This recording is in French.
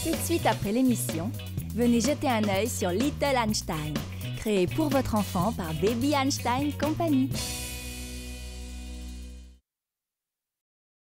Tout de suite après l'émission, venez jeter un œil sur Little Einstein, créé pour votre enfant par Baby Einstein Company.